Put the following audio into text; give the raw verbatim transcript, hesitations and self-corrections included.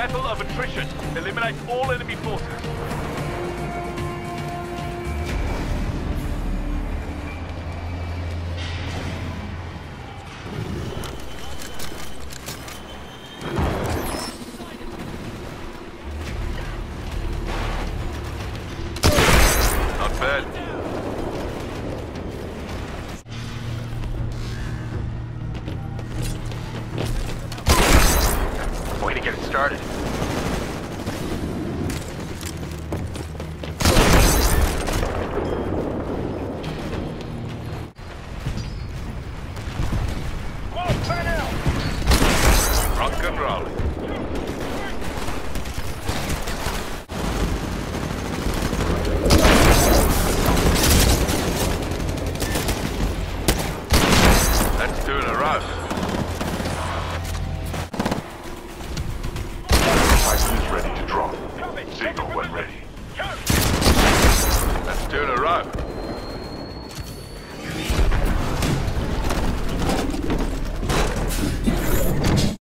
battle of attrition. Eliminate all enemy forces. Not bad. Way to get it started. Rock and roll. That's two in a row. Tyson is ready to drop. Signal when ready.